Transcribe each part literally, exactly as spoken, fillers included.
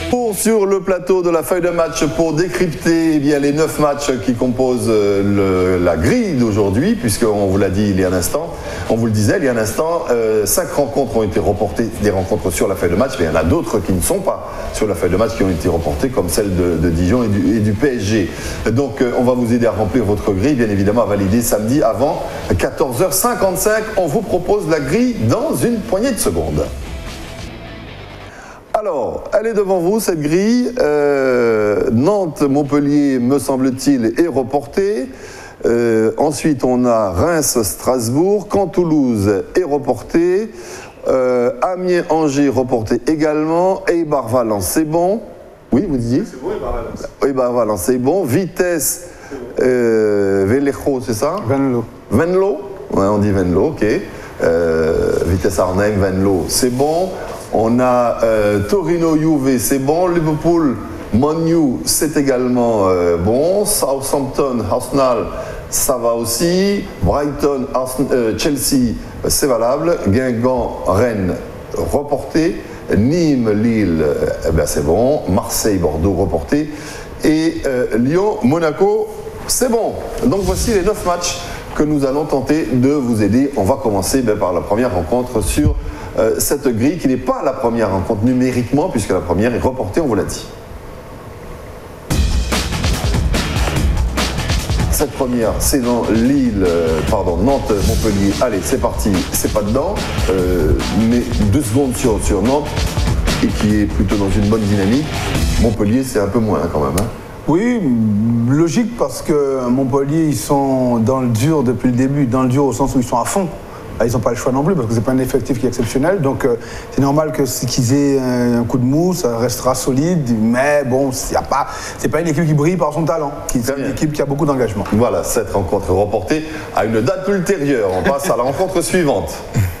Pour sur le plateau de la feuille de match pour décrypter eh bien, les neuf matchs qui composent le, la grille d'aujourd'hui, puisqu'on vous l'a dit il y a un instant, on vous le disait il y a un instant, euh, cinq rencontres ont été reportées, des rencontres sur la feuille de match, mais il y en a d'autres qui ne sont pas sur la feuille de match qui ont été reportées, comme celle de, de Dijon et du, et du P S G. Donc euh, on va vous aider à remplir votre grille, bien évidemment à valider samedi avant quatorze heures cinquante-cinq. On vous propose la grille dans une poignée de secondes. Alors, elle est devant vous, cette grille. Euh, Nantes-Montpellier, me semble-t-il, est reportée. Euh, ensuite, on a Reims-Strasbourg. Caen-Toulouse est reporté. Euh, Amiens-Angers reporté également. Eibar-Valence, c'est bon. Oui, vous disiez ? C'est bon, Eibar-Valence. Eibar-Valence, c'est bon. Vitesse, euh, Vellejo, c'est ça ? Venlo. Venlo ? Ouais, on dit Venlo, ok. Euh, Vitesse Arnhem, Venlo, c'est bon. On a euh, Torino-Juve, c'est bon. Liverpool-Man U, c'est également euh, bon. Southampton-Arsenal, ça va aussi. Brighton-Chelsea, c'est valable. Guingamp-Rennes, reporté. Nîmes-Lille, eh ben c'est bon. Marseille-Bordeaux, reporté. Et euh, Lyon-Monaco, c'est bon. Donc voici les neuf matchs que nous allons tenter de vous aider. On va commencer ben, par la première rencontre sur euh, cette grille qui n'est pas la première rencontre numériquement puisque la première est reportée, on vous l'a dit. Cette première, c'est dans Lille, euh, pardon, Nantes-Montpellier. Allez, c'est parti, c'est pas dedans, euh, mais deux secondes sur, sur Nantes et qui est plutôt dans une bonne dynamique. Montpellier, c'est un peu moins hein, quand même. Hein. Oui, logique parce que Montpellier, ils sont dans le dur depuis le début, dans le dur au sens où ils sont à fond. Ils n'ont pas le choix non plus parce que c'est pas un effectif qui est exceptionnel. Donc euh, c'est normal que qu'ils aient un coup de mou, ça restera solide. Mais bon, c'est pas, c'est pas une équipe qui brille par son talent. C'est une équipe qui a beaucoup d'engagement. Voilà, cette rencontre est reportée à une date ultérieure. On passe à la rencontre suivante.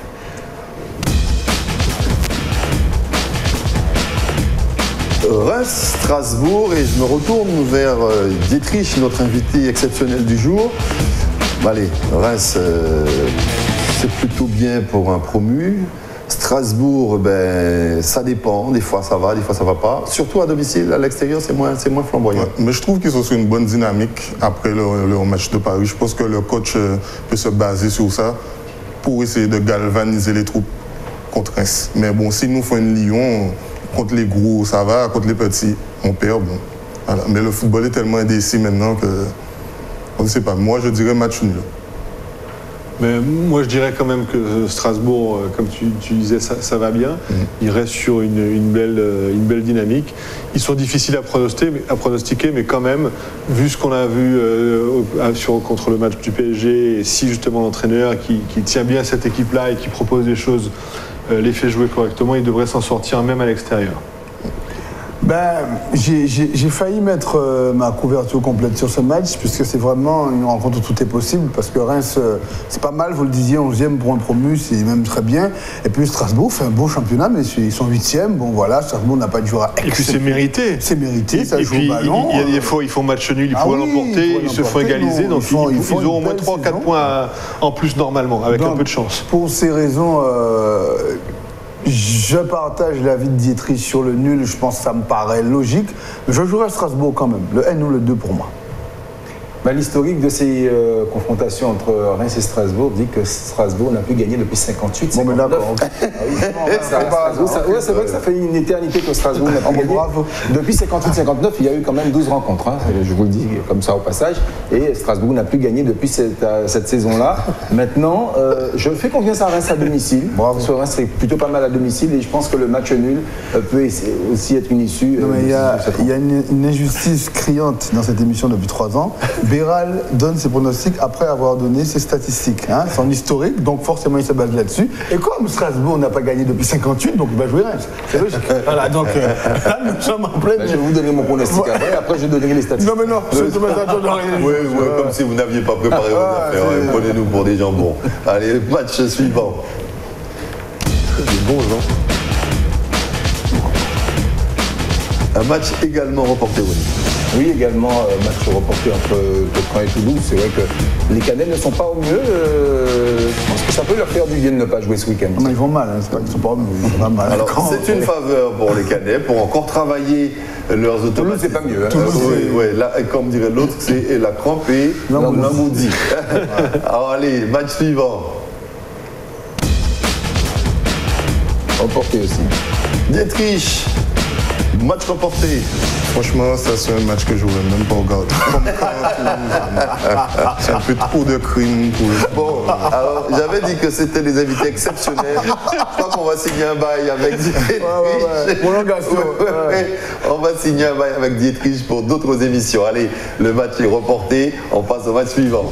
Reims-Strasbourg et je me retourne vers euh, Dietrich, notre invité exceptionnel du jour. Allez, Reims, euh, c'est plutôt bien pour un promu. Strasbourg, ben, ça dépend. Des fois ça va, des fois ça va pas. Surtout à domicile, à l'extérieur, c'est moins, c'est moins flamboyant. Ouais, mais je trouve qu'ils sont sur une bonne dynamique après leur, leur match de Paris. Je pense que le coach euh, peut se baser sur ça pour essayer de galvaniser les troupes contre Reims. Mais bon, si nous font une Lyon, contre les gros, ça va. Contre les petits, on perd. Bon. Voilà. Mais le football est tellement indécis maintenant que... On ne sait pas. Moi, je dirais match nul. Mais moi, je dirais quand même que Strasbourg, comme tu, tu disais, ça, ça va bien. Mmh. Ils restent sur une, une, belle, une belle dynamique. Ils sont difficiles à pronostiquer, mais, à pronostiquer, mais quand même, vu ce qu'on a vu euh, sur, contre le match du P S G, et si justement l'entraîneur qui, qui tient bien cette équipe-là et qui propose des choses, euh, les fait jouer correctement, il devrait s'en sortir même à l'extérieur. Ben, j'ai, j'ai, j'ai failli mettre euh, ma couverture complète sur ce match, puisque c'est vraiment une rencontre où tout est possible, parce que Reims, euh, c'est pas mal, vous le disiez, onzième pour un promu, c'est même très bien. Et puis Strasbourg fait un beau championnat, mais ils sont huitième, bon voilà, Strasbourg n'a pas de joueur excellent. Et puis c'est mérité. C'est mérité, et, ça et joue puis, au ballon. Il y a des fois, ils font match nul, ils ah pourraient oui, l'emporter, ils, ils se font égaliser, non, donc ils, font, ils, ils, ils auront au moins trois quatre points en plus normalement, avec donc, un peu de chance. Pour ces raisons... Euh, Je partage l'avis de Dietrich sur le nul, je pense que ça me paraît logique. Je jouerai à Strasbourg quand même, le un ou le deux pour moi. Ben, l'historique de ces euh, confrontations entre Reims et Strasbourg dit que Strasbourg n'a plus gagné depuis cinquante-huit cinquante-neuf. Bon, mais d'accord. Ah oui, ouais, c'est vrai que ça fait une éternité que Strasbourg n'a plus gagné. Bravo. Depuis cinquante-huit cinquante-neuf, il y a eu quand même douze rencontres, hein, je vous le dis comme ça au passage. Et Strasbourg n'a plus gagné depuis cette, euh, cette saison-là. Maintenant, euh, je fais confiance à Reims à domicile. Bravo. Parce que Reims c'est plutôt pas mal à domicile et je pense que le match nul euh, peut aussi être une issue. Non, mais il euh, y a, y a une, une injustice criante dans cette émission depuis trois ans. Béral donne ses pronostics après avoir donné ses statistiques, hein, son historique, donc forcément il se base là-dessus. Et comme Strasbourg n'a pas gagné depuis cinquante-huit, donc il va jouer Reims. C'est logique. Voilà, donc euh, là nous sommes en pleine. Ben, je vais vous donner mon pronostic après, après je donnerai les statistiques. Non mais non, je ne pas de rien. Oui, oui, comme si vous n'aviez pas préparé vos ah, affaires. Ouais, prenez-nous pour des jambons. Allez, match suivant. C'est bon, Jean. Un match également remporté, oui. Oui, également, euh, match reporté entre Tocan et Toulouse. C'est vrai que les Canets ne sont pas au mieux. Euh, je pense que ça peut leur faire du bien de ne pas jouer ce week-end. Non, ils vont mal, hein, c'est pas qu'ils sont pas au mieux, ils vont pas mal. Alors, c'est une faveur pour les Canets, pour encore travailler leurs automatismes. Toulouse, c'est pas mieux. Hein. Toulouse, oui, oui, là, comme dirait l'autre, c'est la crampe et l'ammoudi. Alors, allez, match suivant. Remporté aussi. Dietrich, match remporté. Franchement, ça c'est un match que je ne voudrais même pas regarder. Comme quand c'est un peu trop de crime pour le... Bon, alors j'avais dit que c'était des invités exceptionnels. Je crois qu'on va signer un bail avec Dietrich. Ouais, ouais, ouais. Prolongation. Ouais, ouais. On va signer un bail avec Dietrich pour d'autres émissions. Allez, le match est reporté. On passe au match suivant.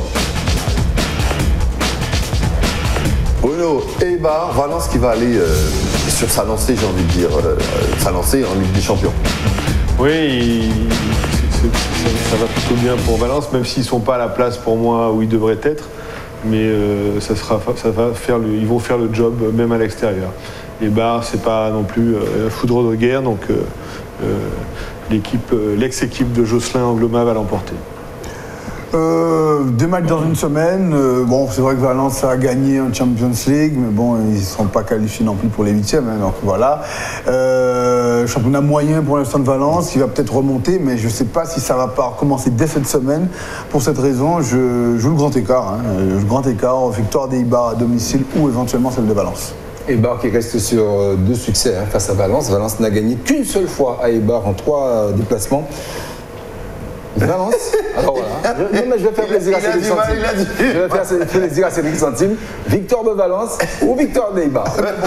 Bruno, Eibar, Valence qui va aller euh, sur sa lancée, j'ai envie de dire, euh, sa lancée en Ligue des Champions. Oui, il, c'est, c'est, ça, ça va plutôt bien pour Valence, même s'ils ne sont pas à la place pour moi où ils devraient être. Mais euh, ça sera, ça va faire le, ils vont faire le job même à l'extérieur. Eibar, c'est pas non plus euh, un foudre de guerre, donc euh, euh, l'équipe, euh, l'ex-équipe de Jocelyn Angloma va l'emporter. Euh, deux matchs dans une semaine. Euh, bon, c'est vrai que Valence a gagné en Champions League, mais bon, ils ne sont pas qualifiés non plus pour les huitièmes, hein, donc voilà. Euh, championnat moyen pour l'instant de Valence, il va peut-être remonter, mais je ne sais pas si ça va pas recommencer dès cette semaine. Pour cette raison, je joue le grand écart. Hein, le grand écart, victoire d'Eibar à domicile ou éventuellement celle de Valence. Eibar qui reste sur deux succès hein, face à Valence. Valence n'a gagné qu'une seule fois à Eibar en trois déplacements. Valence. Alors voilà. Je, non, mais je vais faire plaisir à Cédric Centimes. Je vais faire plaisir à Cédric Centimes. Victoire de Valence ou victoire d'Eibar.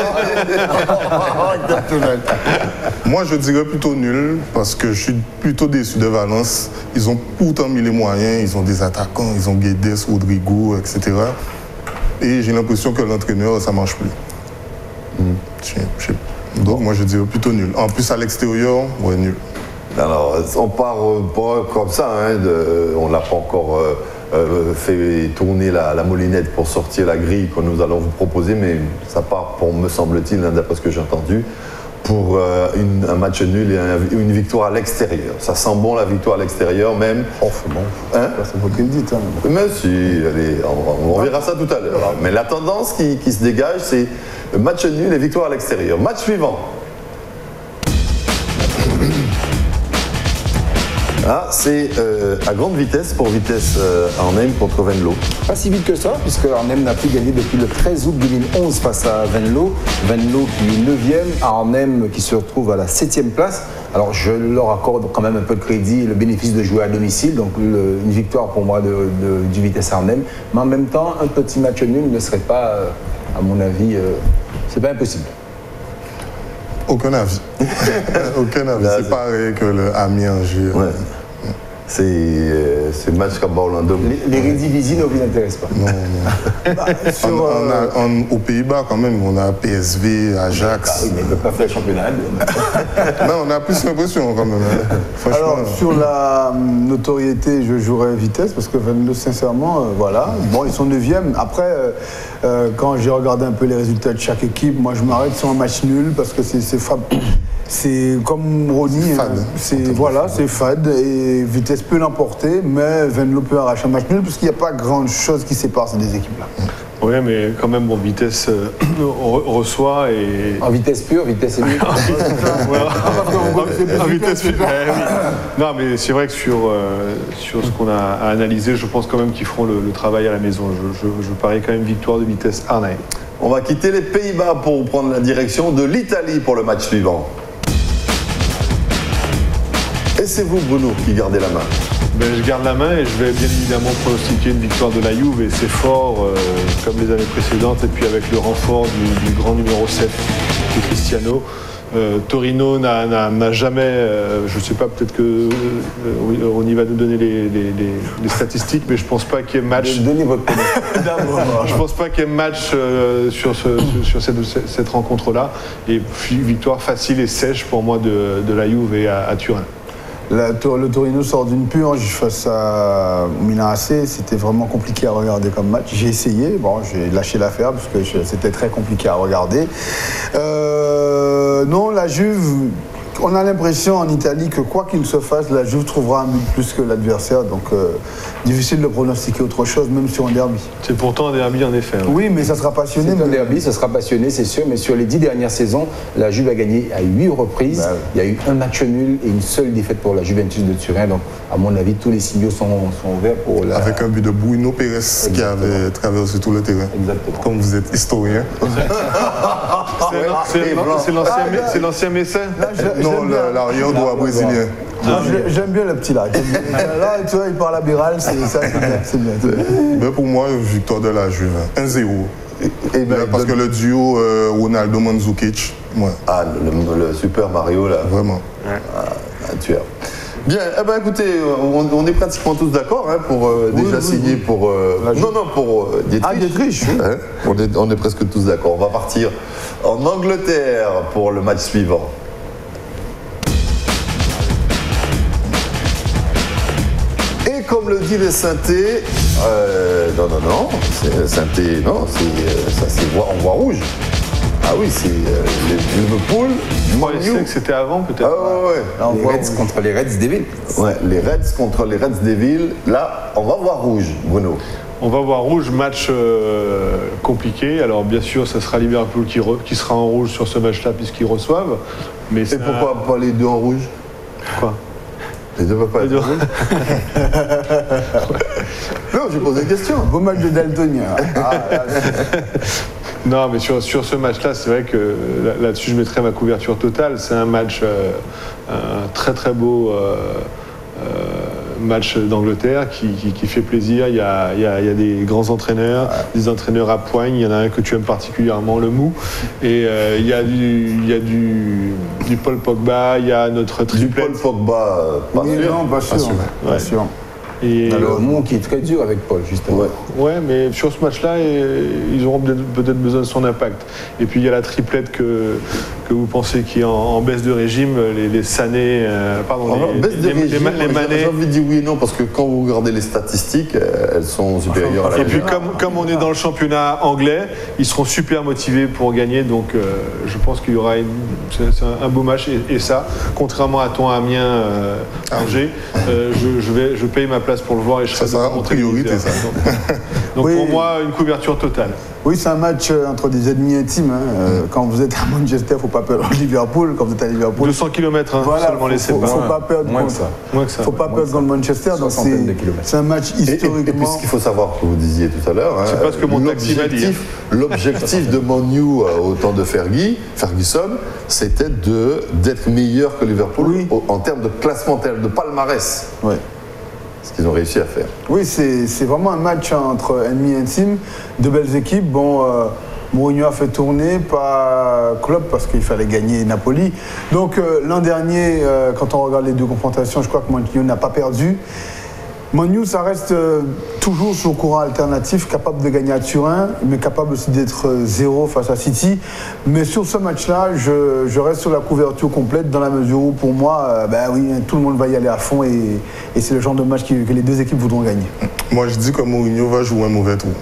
Moi, je dirais plutôt nul parce que je suis plutôt déçu de Valence. Ils ont pourtant mis les moyens. Ils ont des attaquants. Ils ont Guedes, Rodrigo, et cetera. Et j'ai l'impression que l'entraîneur, ça ne marche plus. Mm. Je, je, donc, moi, je dirais plutôt nul. En plus, à l'extérieur, ouais, nul. Alors, on part pas comme ça, hein, de, on n'a pas encore euh, euh, fait tourner la, la moulinette pour sortir la grille que nous allons vous proposer, mais ça part, pour me semble-t-il, hein, d'après ce que j'ai entendu, pour euh, une, un match nul et un, une victoire à l'extérieur. Ça sent bon la victoire à l'extérieur, même. Oh, c'est bon. Hein? C'est vous qui le dites. Hein. Mais si, allez, on, on verra ça tout à l'heure. Mais la tendance qui, qui se dégage, c'est match nul et victoire à l'extérieur. Match suivant. Ah, c'est euh, à grande vitesse pour Vitesse euh, Arnhem contre Venlo. Pas si vite que ça, puisque Arnhem n'a plus gagné depuis le treize août deux mille onze face à Venlo. Venlo qui est neuvième, Arnhem qui se retrouve à la septième place. Alors je leur accorde quand même un peu de crédit, le bénéfice de jouer à domicile, donc le, une victoire pour moi de, de, du Vitesse Arnhem. Mais en même temps, un petit match nul ne serait pas, euh, à mon avis, euh, c'est pas impossible. Aucun avis. Aucun avis. C'est pareil que le Amiens-Angers. Ouais. C'est euh, le match comme Orlando. Les, les Redivisi ne vous intéressent pas. Non, non. Bah, sur, on, on a, on, aux Pays-Bas, quand même, on a P S V, Ajax. Ah oui, mais ils ne peuvent pas faire le championnat. Non, on a plus l'impression, quand même. Franchement. Alors, sur la notoriété, je jouerais Vitesse, parce que Venlo, sincèrement, euh, voilà. Bon, ils sont neuvième. Après, euh, euh, quand j'ai regardé un peu les résultats de chaque équipe, moi, je m'arrête sur un match nul, parce que c'est fab... C'est comme Ronny, c'est voilà, c'est fade et Vitesse peut l'emporter, mais Venlo peut arracher un match nul parce qu'il n'y a pas grand chose qui sépare ces deux équipes-là. Oui, mais quand même, bon, Vitesse euh, reçoit et. En vitesse pure, vitesse est mieux. En vitesse pure. Eh, oui. Non, mais c'est vrai que sur, euh, sur ce qu'on a à analyser, je pense quand même qu'ils feront le, le travail à la maison. Je, je, je parie quand même victoire de Vitesse Arnhem. On va quitter les Pays-Bas pour prendre la direction de l'Italie pour le match suivant. Et c'est vous, Bruno, qui gardez la main. Ben, je garde la main et je vais bien évidemment pronostiquer une victoire de la Juve et c'est fort euh, comme les années précédentes et puis avec le renfort du, du grand numéro sept de Cristiano. Euh, Torino n'a jamais, euh, je ne sais pas, peut-être que euh, on y va nous donner les, les, les, les statistiques, mais je ne pense pas qu'il y ait match. Donnez votre Je pense pas qu'il y ait match euh, sur, ce, sur cette, cette rencontre-là. Et puis, victoire facile et sèche pour moi de, de la Juve et à, à Turin. La, le Torino sort d'une purge face à Milan A C, c'était vraiment compliqué à regarder comme match. J'ai essayé, bon, j'ai lâché l'affaire parce que c'était très compliqué à regarder. Euh, non, la Juve, on a l'impression en Italie que quoi qu'il se fasse, la Juve trouvera un but plus que l'adversaire. Donc, euh, difficile de pronostiquer autre chose, même sur un derby. C'est pourtant un derby en effet. Ouais. Oui, mais ça sera passionné. C'est un mais... derby, ça sera passionné, c'est sûr. Mais sur les dix dernières saisons, la Juve a gagné à huit reprises. Bah, oui. Il y a eu un match nul et une seule défaite pour la Juventus de Turin. Donc, à mon avis, tous les signaux sont, sont ouverts pour la... Avec un but de Bruno Pérez. Exactement. Qui avait traversé tout le terrain. Exactement. Comme vous êtes historien. C'est l'ancien Messin. Non, l'arrière droit brésilien. J'aime bien le petit là. Là, tu vois, il parle à Biral, c'est ça, c'est bien. bien. Mais pour moi, victoire de la Juve, un zéro. Et, et ben, parce donne... que le duo euh, Ronaldo-Mandzukic, ouais. Ah, le, le Super Mario là. Vraiment. Ouais. Ah, un tueur. Bien, eh ben, écoutez, on, on est pratiquement tous d'accord hein, pour euh, oui, déjà oui, signer oui. pour... Euh, non, non, pour euh, Dietrich. Ah, Dietrich, oui. Hein, on, est, on est presque tous d'accord. On va partir en Angleterre pour le match suivant. Et comme le dit les synthés, euh, non, non, non, c'est synthé, non, c'est, ça c'est on voit rouge. Ah oui, c'est euh, les Liverpool. Moi, je sais que c'était avant, peut-être. Ah ouais, ouais. Là, on les voit Reds rouge. Contre les Reds Devils. Ouais, les Reds contre les Reds Devils. Là, on va voir rouge, Bruno. On va voir rouge, match euh, compliqué. Alors, bien sûr, ça sera Liverpool qui, re, qui sera en rouge sur ce match-là, puisqu'ils reçoivent. Mais et pourquoi un... pas les deux en rouge? Quoi? Les deux ne peuvent pas être en rouge. Non, j'ai posé une question. Beau match de daltonien. Ah, non, mais sur, sur ce match-là, c'est vrai que là, là-dessus, je mettrais ma couverture totale. C'est un match, euh, un très très beau euh, euh, match d'Angleterre qui, qui, qui fait plaisir. Il y, a, il, y a, il y a des grands entraîneurs, ouais. des entraîneurs à poigne. Il y en a un que tu aimes particulièrement, le Mou. Et euh, il y a, du, il y a du, du Paul Pogba, il y a notre triplette. Du Paul Pogba, euh, pas oui, sûr. Non, pas sûr. Pas sûr. Ouais. Pas sûr. Et le Mou qui est très dur avec Paul, justement. Ouais, ouais mais sur ce match-là, ils auront peut-être besoin de son impact. Et puis il y a la triplette que, que vous pensez qui est en, en baisse de régime, les, les Sané, euh, pardon, Alors, les, baisse de les, régime, les, les Mané. J'ai envie de dire oui et non, parce que quand vous regardez les statistiques, elles sont supérieures à la Et puis comme, comme on est dans le championnat anglais, ils seront super motivés pour gagner, donc euh, je pense qu'il y aura une, c'est, c'est un beau match. Et, et ça, contrairement à ton Amiens euh, Angers, euh, je, je, vais, je paye ma place pour le voir et je serai ça sera en priorité ça. Donc, donc oui. Pour moi, une couverture totale. Oui, c'est un match entre des ennemis intimes. Hein. Mm. Quand vous êtes à Manchester, il ne faut pas perdre Liverpool. Quand vous êtes à Liverpool, deux cents kilomètres hein, voilà, seulement les séparent. Il ne faut pas perdre moins que ça. Moins que ça. Faut pas ouais, perdre contre Manchester. Donc c'est, c'est un match historiquement. Et, et, et puis ce qu'il faut savoir, que vous disiez tout à l'heure, c'est hein, pas ce que mon taxi m'a dit. L'objectif de Man U au temps de Fergie, Ferguson, c'était de, d'être meilleur que Liverpool oui. au, en termes de classement, de palmarès. Oui. Ce qu'ils ont réussi à faire. Oui, c'est, c'est vraiment un match entre ennemis intimes, de belles équipes. Bon, euh, Mourinho a fait tourner, pas Klopp, parce qu'il fallait gagner Napoli. Donc euh, l'an dernier, euh, quand on regarde les deux confrontations, je crois que Mourinho n'a pas perdu. Manu, ça reste euh, toujours sur le courant alternatif, capable de gagner à Turin, mais capable aussi d'être euh, zéro face à City. Mais sur ce match-là, je, je reste sur la couverture complète dans la mesure où, pour moi, euh, ben oui, tout le monde va y aller à fond et, et c'est le genre de match qui, que les deux équipes voudront gagner. Moi, je dis que Mourinho va jouer un mauvais tour.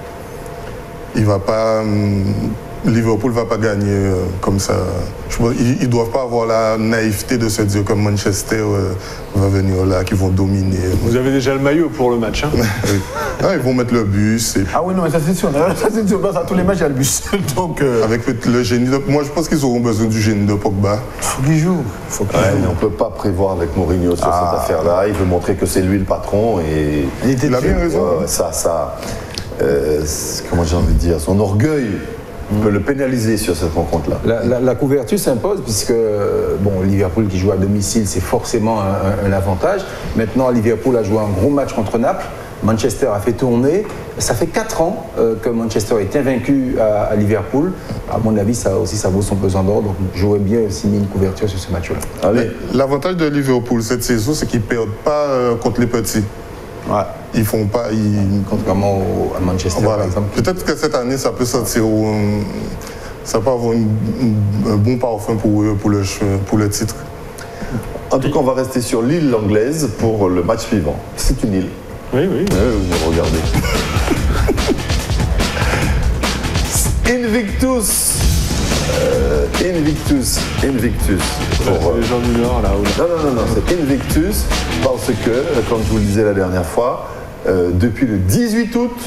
Il va pas... Hum, Liverpool ne va pas gagner euh, comme ça. Je pense, ils ne doivent pas avoir la naïveté de se dire que Manchester euh, va venir là, qu'ils vont dominer. Vous avez déjà le maillot pour le match. Hein. Oui. Ah, ils vont mettre le bus. Et... Ah oui, non, mais ça c'est sûr. Ça c'est sûr. À tous les matchs, il y a le bus. Donc, euh... Avec le génie de... Moi, je pense qu'ils auront besoin du génie de Pogba. Il faut qu'il joue. Faut qu'il ouais, joue. Mais on ne peut pas prévoir avec Mourinho sur ah. cette affaire-là. Il veut montrer que c'est lui le patron. Et... Il, était il a bien raison. Ouais, ça, ça euh, comment j'ai envie de dire, son orgueil on peut le pénaliser sur cette rencontre-là. La, la, la couverture s'impose puisque bon, Liverpool qui joue à domicile, c'est forcément un, un, un avantage. Maintenant, Liverpool a joué un gros match contre Naples. Manchester a fait tourner. Ça fait quatre ans euh, que Manchester est invaincu à, à Liverpool. À mon avis, ça aussi, ça vaut son pesant d'or. Donc, j'aurais bien aussi mis une couverture sur ce match-là. Allez. L'avantage de Liverpool cette saison, c'est qu'ils ne perdent pas euh, contre les petits. Ouais. Ils font pas. Ils... Contrairement au, à Manchester, voilà. par exemple. Peut-être que cette année, ça peut sortir. Euh, ça peut avoir une, une, un bon parfum pour eux, pour le, pour le titre. En tout cas, on va rester sur l'île anglaise pour le match suivant. C'est une île. Oui, oui. oui vous regardez. Invictus Euh, Invictus. Invictus. Pour, euh, les gens du Nord, là. Où... Non, non, non, non, c'est Invictus parce que, comme je vous le disais la dernière fois, euh, depuis le dix-huit août,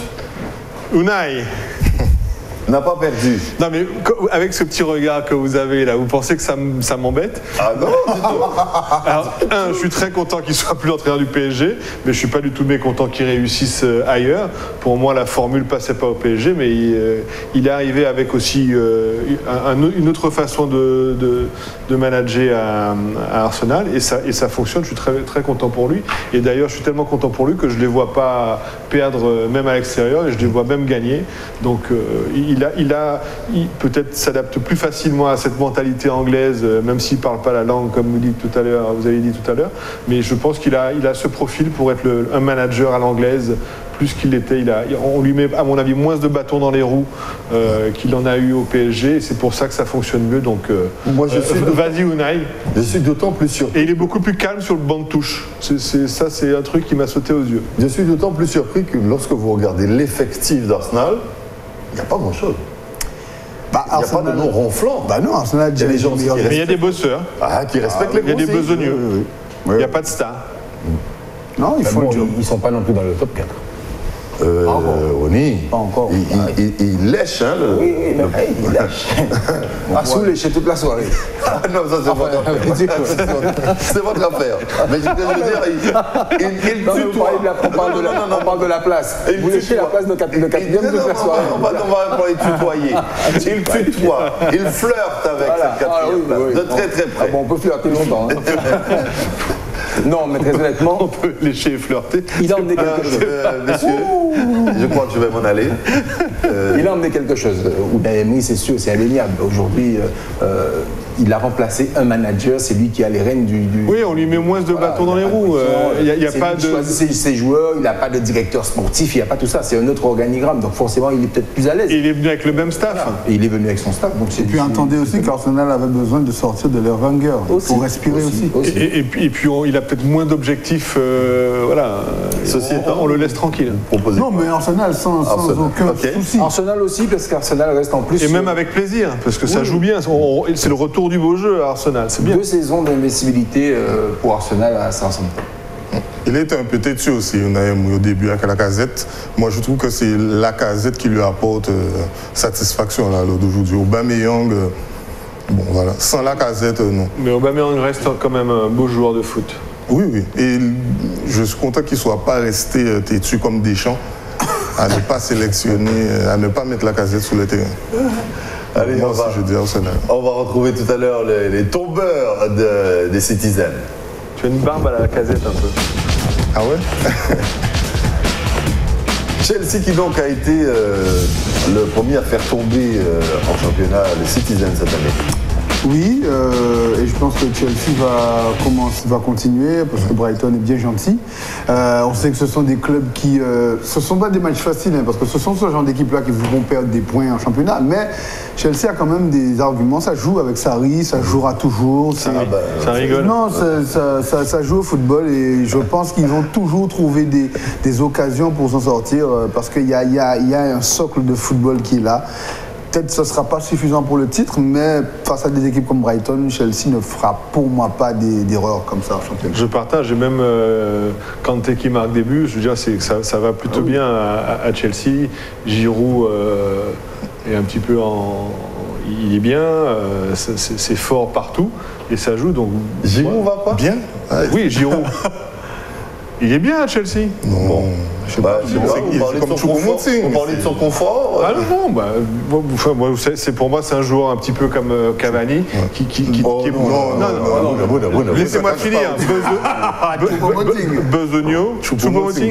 Unai n'a pas perdu. Non mais avec ce petit regard que vous avez là, vous pensez que ça, ça m'embête? Ah non, du tout. Alors, un, je suis très content qu'il soit plus entraîneur du P S G, mais je suis pas du tout mécontent qu'il réussisse ailleurs. Pour moi, la formule passait pas au P S G, mais il, euh, il est arrivé avec aussi euh, un, une autre façon de, de, de manager à, à Arsenal, et ça, et ça fonctionne. Je suis très, très content pour lui. Et d'ailleurs, je suis tellement content pour lui que je les vois pas perdre même à l'extérieur, et je les vois même gagner. Donc, euh, il Il a, il a il peut-être s'adapte plus facilement à cette mentalité anglaise, même s'il ne parle pas la langue, comme vous, dites tout à l'heure, vous avez dit tout à l'heure. Mais je pense qu'il a, il a ce profil pour être le, un manager à l'anglaise, plus qu'il l'était. Il a, on lui met, à mon avis, moins de bâtons dans les roues euh, qu'il en a eu au P S G. Et c'est pour ça que ça fonctionne mieux. Donc, euh, Moi, je suis euh, vas-y, Unai. Je suis d'autant plus surpris. Et il est beaucoup plus calme sur le banc de touche. C'est, c'est, ça, c'est un truc qui m'a sauté aux yeux. Je suis d'autant plus surpris que lorsque vous regardez l'effectif d'Arsenal, il n'y a pas grand-chose. Bah, il n'y a pas de nom ronflant. Bah non, Arsenal, il y a des gens qui mais il y a des bosseurs. Ah, qui respectent ah, les consignes. Il y a des besogneux. Oui, oui, oui. Il n'y a pas de star. Non, il faut bon, le job. Ils ne sont pas non plus dans le top quatre. Euh, pas encore. Oni. Pas encore. Il, il, il, il lèche, hein. Le, oui, oui, mais le... hey, il lèche. Ah, sous lécher toute la soirée. Ah non, ça c'est votre affaire. C'est votre affaire. Mais je veux dire, il, il, il non, tutoie. On parle de la, non, non, on parle de la place. Il vous léchez la place de quatrième toute la soirée. On va, on va pas les tutoyer. Il tutoie. Il flirte avec voilà. cette quatrième ah, oui, place. Oui, de oui. très très près. Ah, bon, on peut flirter longtemps. Hein. Non, mais très honnêtement, on peut lécher et flirter. Il a emmené quelque chose. Euh, messieurs, je crois que je vais m'en aller. Euh... Il a emmené quelque chose. Oui, c'est sûr, c'est indéniable. Aujourd'hui, euh, il a remplacé un manager, c'est lui qui a les rênes du. du... Oui, on lui met moins de voilà, bâtons dans les roues. Il n'y a, y a pas de. Il choisit ses, ses joueurs, il n'a pas de directeur sportif, il n'y a pas tout ça. C'est un autre organigramme, donc forcément, il est peut-être plus à l'aise. Et il est venu avec le même staff. Voilà. Et il est venu avec son staff. Donc et puis, entendez aussi qu'Arsenal avait besoin de sortir de leur Wenger pour respirer aussi. aussi. aussi. Et, et puis, et puis on, il a peut-être moins d'objectifs. Euh, voilà. Ceci on, on, on le laisse tranquille. Proposer non, mais Arsenal sans, sans Arsenal. aucun okay. souci. Arsenal aussi, parce qu'Arsenal reste en plus. Et même avec plaisir, parce que oui. ça joue bien. On, c'est le retour du beau jeu à Arsenal. C'est bien. Deux saisons d'investibilité euh, pour Arsenal à Southampton. Il était un peu têtu aussi au début avec la Lacazette. Moi, je trouve que c'est la Lacazette qui lui apporte euh, satisfaction là, d'aujourd'hui. Aubameyang, euh, bon voilà, sans la Lacazette, euh, non. Mais Aubameyang reste quand même un beau joueur de foot. Oui, oui. Et je suis content qu'il ne soit pas resté euh, têtu comme Deschamps, à ne pas sélectionner, à ne pas mettre la Lacazette sur le terrain. Allez, moi on, aussi, va, je dis Arsenal. On va retrouver tout à l'heure les, les tombeurs de, des Citizens. Tu as une barbe à la Lacazette un peu. Ah ouais? Chelsea qui donc a été euh, le premier à faire tomber euh, en championnat les Citizens cette année. Oui, euh, et je pense que Chelsea va, commencer, va continuer parce que Brighton est bien gentil. Euh, on sait que ce sont des clubs qui... Euh, ce ne sont pas des matchs faciles hein, parce que ce sont ce genre d'équipes-là qui vont perdre des points en championnat, mais Chelsea a quand même des arguments. Ça joue avec Sarri, ça jouera toujours. Ah bah, ça rigole. Non, ça, ça, ça, ça joue au football et je pense qu'ils vont toujours trouver des, des occasions pour s'en sortir parce qu'il y a, y, a, y a un socle de football qui est là. Peut-être que ce ne sera pas suffisant pour le titre, mais face à des équipes comme Brighton, Chelsea ne fera pour moi pas des, d'erreurs comme ça en championnat. Je partage, et même euh, Kanté qui marque des buts, je veux dire, c'est que ça, ça va plutôt ah oui. bien à, à Chelsea. Giroud euh, est un petit peu en... Il est bien, euh, c'est, c'est fort partout, et ça joue donc... Giroud ouais. va pas bien ah, Oui, Giroud. Il est bien à Chelsea. Non. Bon. Je sais pas, bah, pas on parlait de son confort. On parlait de son confort. Ah non, non, bah, moi, c'est, pour moi, c'est un joueur un petit peu comme euh, Cavani, ouais. qui, qui, qui, oh, qui est... Non, non, non, non, non. Laissez-moi finir. Besogneux, Choupo-Moting.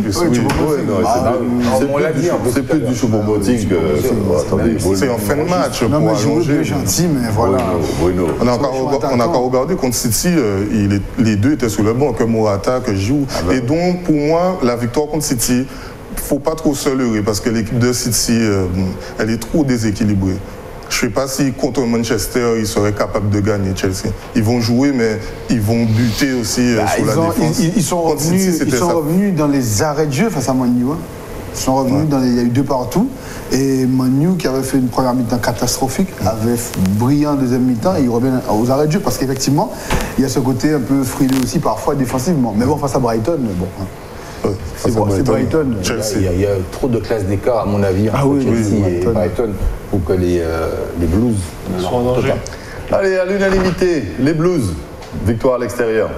C'est plus du Choupo-Moting que... Attendez, c'est en fin de match. Non, mais Giroud est gentil, mais voilà. On a encore regardé contre City, les deux étaient sur le banc, que Morata, que Giroud. Et donc, pour moi, la victoire contre City, il ne faut pas trop se leurrer parce que l'équipe de City, euh, elle est trop déséquilibrée. Je ne sais pas si contre Manchester, ils seraient capables de gagner Chelsea. Ils vont jouer, mais ils vont buter aussi euh, bah, sur la ont, défense. Ils, ils sont, revenus, City, ils sont revenus dans les arrêts de jeu face à Man U. Hein. Ils sont revenus, Ouais. dans les, il y a eu deux partout. Et Manu, qui avait fait une première mi-temps catastrophique, avait brillant en deuxième mi-temps et il revient aux arrêts de jeu. Parce qu'effectivement, il y a ce côté un peu frileux aussi parfois défensivement. Mais bon, face à Brighton, bon. Ouais, C'est bon, c'est Brighton. Chelsea. Il y, a, il y a trop de classes d'écart, à mon avis, entre Ah oui, Chelsea oui, et Brighton. Brighton pour que les, euh, les Blues ne Sont en danger. Allez, à l'unanimité, les Blues, victoire à l'extérieur.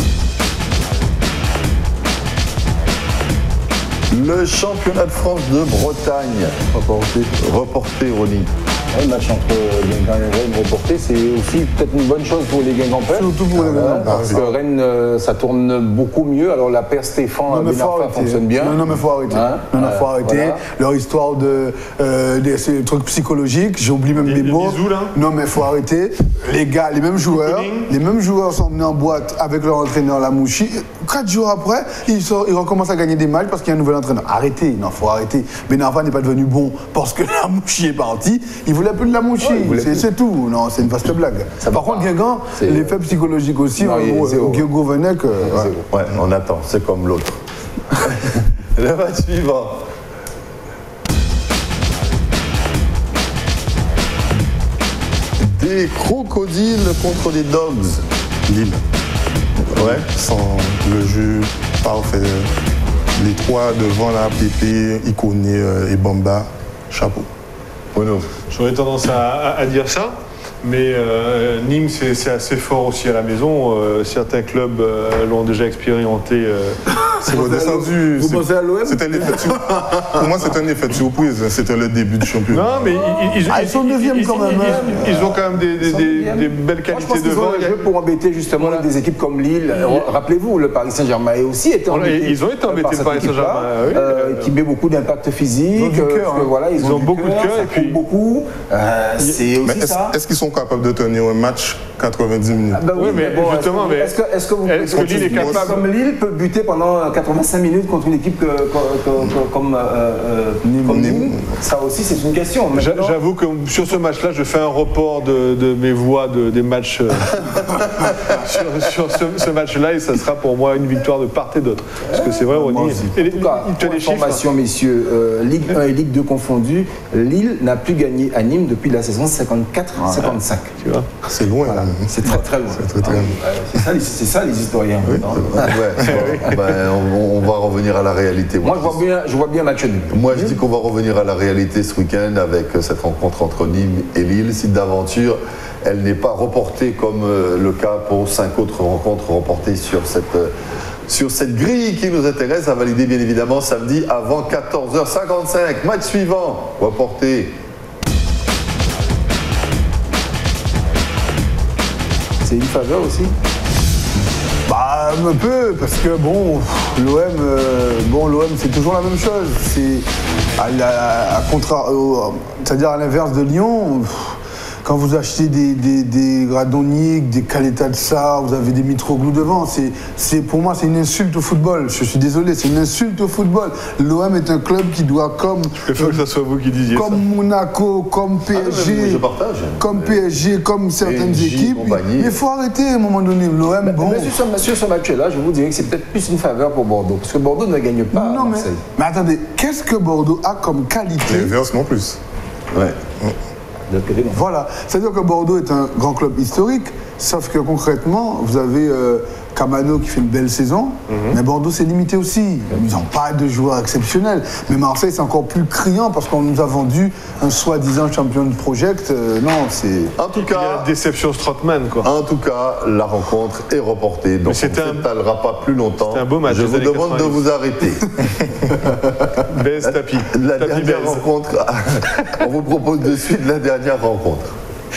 Le championnat de France de Bretagne, reporté, reporté Ronnie. Le match entre Guingamp et Rennes reporté, c'est aussi peut-être une bonne chose pour les Guingampais. Surtout pour les Guingampais. Parce que Rennes, euh, ça tourne beaucoup mieux. Alors la paire Stéphane Non mais faut Benarfa arrêter. fonctionne bien. Non, non mais faut arrêter. Hein non, non, Euh, faut arrêter. voilà. Leur histoire de, euh, des ces trucs psychologiques, j'oublie même Des- les des mots. bisous, là. Non mais faut arrêter. Les gars, les mêmes joueurs, coding. les mêmes joueurs sont venus en boîte avec leur entraîneur Lamouchi. Quatre jours après, ils, sortent, ils recommencent à gagner des matchs parce qu'il y a un nouvel entraîneur. Arrêtez, non, faut arrêter. Benarfa n'est pas devenu bon parce que Lamouchi est parti. Il voulait plus de Lamouchi. Ouais, il voulait c'est, plus. c'est tout. Non, c'est une vaste blague. Ça Par va contre, pas. Guingamp, C'est- l'effet psychologique aussi, Non, en il est gros, zéro. Guingamp venait que. ouais. Zéro. Ouais, on attend, c'est comme l'autre. Le match suivant. Des crocodiles contre des dogs. Lille. Ouais. Sans le jeu parfait. Les trois devant là, Pépé, Ikoné euh, et Bamba, chapeau. Bruno. J'aurais tendance à, à- à dire ça, mais euh, Nîmes c'est c'est assez fort aussi à la maison. Euh, certains clubs euh, l'ont déjà expérimenté. euh, C'est redescendu. Vous c'est- pensez à l'O M? C'était l'effet de sur- Pour moi, c'était un effet de surprise. C'était le début du championnat. Non, mais ils, ils- Ah, ils sont neuvième quand même, hein. Ils, ils ont quand même des, des- Ils sont des- neuvième. des belles Moi, je qualités pense qu'ils devant. ont le jeu pour embêter justement des équipes comme Lille. Rappelez-vous, le Paris Saint-Germain a aussi été Voilà, embêté. ils ont été embêtés, par le cette Paris équipe-là, Saint-Germain, oui. euh, qui met beaucoup d'impact physique. Ils ont du euh, cœur, parce que hein. voilà, ils, Ils ont du beaucoup de cœur, ça et puis- court beaucoup. Euh, c'est Mais aussi est-ce ça. est-ce qu'ils sont capables de tenir un match quatre-vingt-dix minutes? Ah bah Oui, mais bon, justement, est-ce que- mais est-ce que, est-ce que vous est-ce que Lille est est-ce capable- comme Lille peut buter pendant quatre-vingt-cinq minutes contre une équipe que- que- que- que- comme, euh, euh, comme Nîmes? Ça aussi, c'est une question. J'a- Maintenant, J'avoue que sur ce match-là, je fais un report de, de mes voix de, des matchs euh, sur, sur ce, ce match-là et ça sera pour moi une victoire de part et d'autre. Parce que c'est vrai, on Moi y aussi. et les- En tout cas, il te fait pour des chiffres. information, messieurs, euh, Ligue un et Ligue deux confondus, Lille n'a plus gagné à Nîmes depuis la saison cinquante-quatre cinquante-cinq. Tu vois. C'est loin. hein. C'est très très loin. très, très loin. Ah, c'est ça, les- c'est ça les historiens. Ouais, bon, ben, on, on va revenir à la réalité. Moi, je vois bien, je vois bien match nul. Moi, je dis qu'on va revenir à la réalité ce week-end avec cette rencontre entre Nîmes et Lille. Si d'aventure, elle n'est pas reportée comme euh, le cas pour cinq autres rencontres reportées sur cette, euh, sur cette grille qui nous intéresse, à valider bien évidemment samedi avant quatorze heures cinquante-cinq. Match suivant, reporté. C'est une faveur aussi. Bah un peu, parce que bon, l'O M, euh, bon l'O M c'est toujours la même chose. C'est à, la- à contra- au- c'est-à-dire à l'inverse de Lyon. pff, Quand vous achetez des, des, des Radonjic, des Caleta de Sarr, vous avez des Mitroglou devant. C'est, c'est, pour moi, c'est une insulte au football. Je suis désolé, c'est une insulte au football. L'O M est un club qui doit, comme, Il faut que ce soit vous qui disiez comme ça. Monaco, comme P S G, Ah, mais je partage. comme P S G, comme certaines P S G, équipes. compagnie. Mais il faut arrêter à un moment donné. L'O M, bon. Mais sur, ce- sur ce match-là, je vous dirais que c'est peut-être plus une faveur pour Bordeaux. Parce que Bordeaux ne gagne pas à Non, mais, Marseille. mais attendez, qu'est-ce que Bordeaux a comme qualité? L'inverse non plus. Ouais. De l'autre côté, non. Voilà, c'est-à-dire que Bordeaux est un grand club historique, sauf que concrètement, vous avez euh, Camano qui fait une belle saison, mais Bordeaux c'est limité aussi. Ils n'ont pas de joueurs exceptionnels. Mais Marseille c'est encore plus criant parce qu'on nous a vendu un soi-disant champion de project. Euh, non, c'est... En tout Il y a cas, la déception Strootman, quoi. en tout cas, la rencontre est reportée. Donc, c'était on ne un- s'étalera pas plus longtemps. c'était un beau match Je des vous années demande de quatre-vingt-dix. vous arrêter. Baise tapis. La Tapis dernière baise. rencontre, on vous propose de suite la dernière rencontre.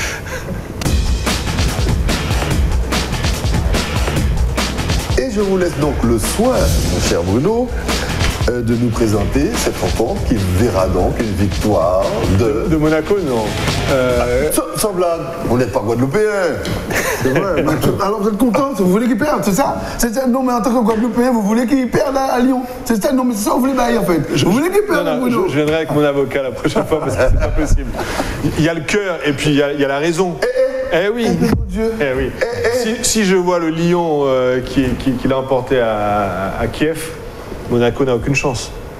Et je vous laisse donc le soin, mon cher Bruno, euh, de nous présenter cette rencontre qui verra donc une victoire de... De Monaco, non. Euh, Sans, sans blague, on n'est pas guadeloupéen. c'est vrai. Mais tu- alors vous êtes content, vous voulez qu'ils perdent, c'est ça, c'est ça? Non mais en tant que Guadeloupéen, vous voulez qu'ils perdent à, à Lyon. C'est ça, non mais c'est ça, vous voulez bailler en fait. Vous voulez qu'ils non, perdent, non, Bruno. je, je viendrai avec mon avocat la prochaine fois parce que c'est pas possible. Il y a le cœur et puis il y a, il y a la raison. Eh oui. Mon Dieu. Eh oui. Si, si je vois le Lyon euh, qui, qui, qui l'a emporté à, à Kiev, Monaco n'a aucune chance.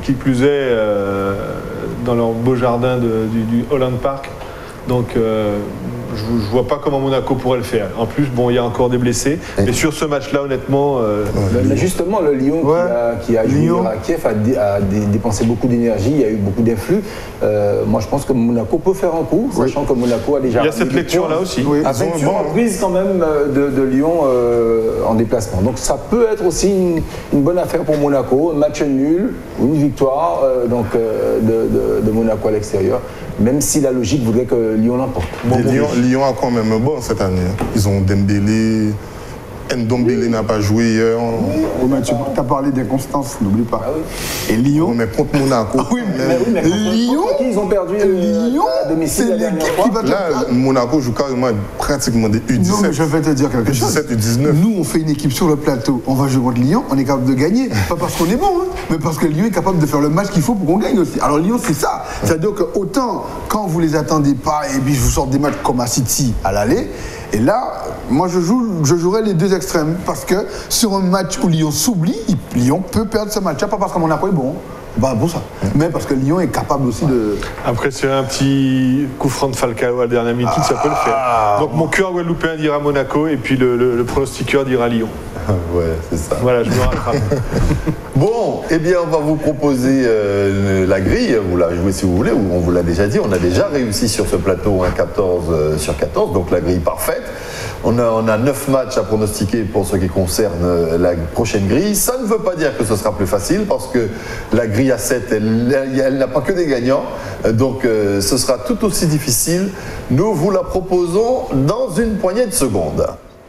qui plus est euh, dans leur beau jardin de, du, du Holland Park. Donc euh, je ne vois pas comment Monaco pourrait le faire. En plus, bon, il y a encore des blessés. Et mais sur ce match-là, honnêtement... Euh, ouais, mais justement, le Lyon ouais. qui a, qui a joué à Kiev a, dé, a dé, dépensé beaucoup d'énergie, il y a eu beaucoup d'influx. Euh, moi, je pense que Monaco peut faire un coup, oui. sachant que Monaco a déjà... Il y a cette lecture-là aussi. Oui. Avec une reprise quand même de, de Lyon euh, en déplacement. Donc ça peut être aussi une, une bonne affaire pour Monaco. Un match nul, une victoire euh, donc, euh, de, de, de Monaco à l'extérieur. Même si la logique voudrait que Lyon l'emporte. Bon, Lyon, Lyon a quand même bon cette année. Ils ont Dembélé, Ndombele oui. n'a pas joué hier. Oui, mais tu as parlé d'inconstance, n'oublie pas. Ah oui. Et Lyon. Oui, mais contre Monaco. Ah oui, mais, mais, oui, mais Lyon. Contre qui ils ont perdu Lyon, à domicile la dernière fois. Là, Monaco joue carrément pratiquement des U dix-sept. Non, mais je vais te dire quelque chose. U dix-sept, U dix-neuf. Nous, on fait une équipe sur le plateau. On va jouer contre Lyon. On est capable de gagner. Pas parce qu'on est bon, hein, mais parce que Lyon est capable de faire le match qu'il faut pour qu'on gagne aussi. Alors Lyon, c'est ça. C'est-à-dire que autant quand vous les attendez pas, et puis je vous sors des matchs comme à City à l'aller. Et là, moi, je, joue, je jouerais les deux extrêmes parce que sur un match où Lyon s'oublie, Lyon peut perdre ce match-là, pas parce que Monaco est bon, bah bon ça, mais parce que Lyon est capable aussi de... Après, c'est un petit coup franc de Falcao à la dernière minute, ah, ça peut le faire. Donc mon cœur guadeloupéen dira Monaco et puis le, le, le pronostiqueur dira Lyon. Ouais, c'est ça. Voilà, je me rattrape. Bon, eh bien, on va vous proposer euh, la grille. Vous la jouez si vous voulez, ou on vous l'a déjà dit. On a déjà réussi sur ce plateau un quatorze euh, sur quatorze, donc la grille parfaite. On a, on a neuf matchs à pronostiquer pour ce qui concerne euh, la prochaine grille. Ça ne veut pas dire que ce sera plus facile, parce que la grille à sept, elle, elle, elle n'a pas que des gagnants. Donc, euh, ce sera tout aussi difficile. Nous vous la proposons dans une poignée de secondes.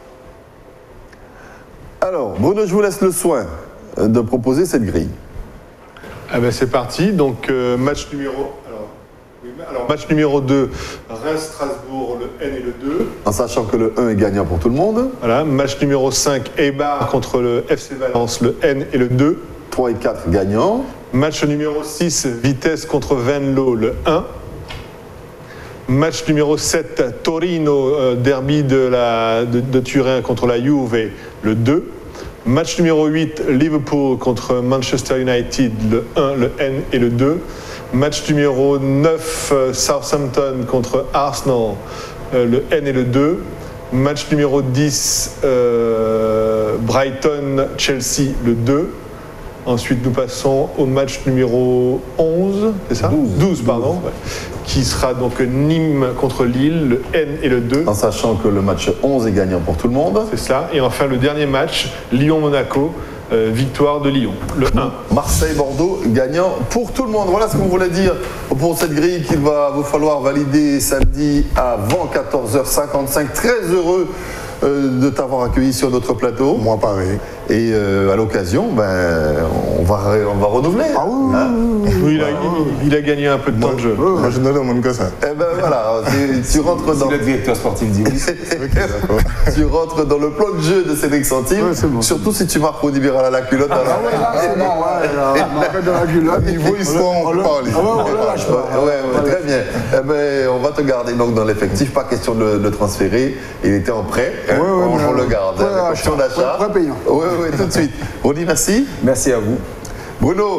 Alors, Bruno, je vous laisse le soin de proposer cette grille. Ah ben c'est parti. Donc, euh, match numéro... Alors, oui, alors, match numéro deux, Reims-Strasbourg, le N et le deux. En sachant que le un est gagnant pour tout le monde. Voilà. Match numéro cinq, Eibar contre le F C Valence, le N et le deux. trois et quatre gagnants. Match numéro six, Vitesse contre Venlo, le un. Match numéro sept, Torino, euh, derby de, la, de, de Turin contre la Juve, le deux. Match numéro huit, Liverpool contre Manchester United, le un, le N et le deux. Match numéro neuf, euh, Southampton contre Arsenal, euh, le N et le deux. Match numéro dix, euh, Brighton, Chelsea, le deux. Ensuite, nous passons au match numéro onze, c'est ça ? douze, douze pardon, douze. Ouais. Qui sera donc Nîmes contre Lille, le N et le deux. En sachant que le match onze est gagnant pour tout le monde. C'est ça. Et enfin, le dernier match, Lyon-Monaco, euh, victoire de Lyon, le un. Marseille-Bordeaux, gagnant pour tout le monde. Voilà ce qu'on voulait dire pour cette grille qu'il va vous falloir valider samedi avant quatorze heures cinquante-cinq. Très heureux de t'avoir accueilli sur notre plateau. Moi, pareil. Et euh, à l'occasion, ben, on, va, on va renouveler. Ah oui, hein oui il, a, il, il a gagné un peu de moi, temps de jeu. Moi, je ne demande que ça. Eh ben voilà, tu, tu rentres dans... Si le directeur sportif dit oui. Okay, tu rentres dans le plan de jeu de Cédric Centime, ouais, bon. Surtout si tu marques au libéral à la culotte. Ah, alors... ah ouais, là, c'est bon, ouais. Là, on dans la culotte. Niveau histoire, on peut parler. Ah ouais, on le lâche pas. Ouais, ouais, ouais, très bien. Eh ben, on va te garder donc dans l'effectif, pas question de le transférer. Il était en prêt, ouais, ouais, on, ouais, on le garde. Ouais, option d'achat. Prêt payant. Oui, oui, tout de suite. On dit merci. Merci à vous. Bruno,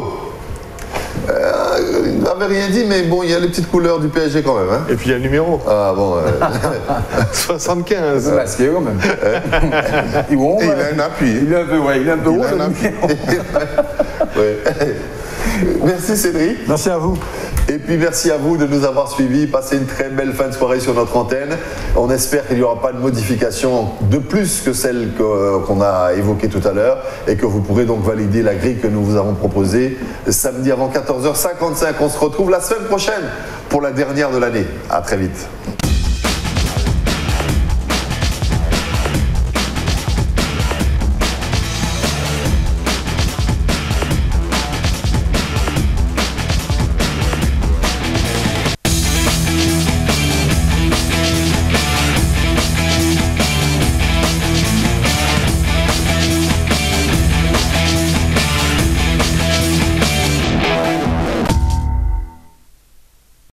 euh, il n'avait rien dit, mais bon, il y a les petites couleurs du P S G quand même. Hein. Et puis il y a le numéro. Ah bon. Euh... soixante-quinze. C'est masqué quand même. il, bon, il a un appui. Il est un peu, ouais, il est un peu il haut. A un appui. Ouais. Merci Cédric. Merci à vous. Et puis merci à vous de nous avoir suivis. Passez une très belle fin de soirée sur notre antenne. On espère qu'il n'y aura pas de modification de plus que celle que, qu'on a évoquée tout à l'heure et que vous pourrez donc valider la grille que nous vous avons proposée samedi avant quatorze heures cinquante-cinq. On se retrouve la semaine prochaine pour la dernière de l'année. À très vite.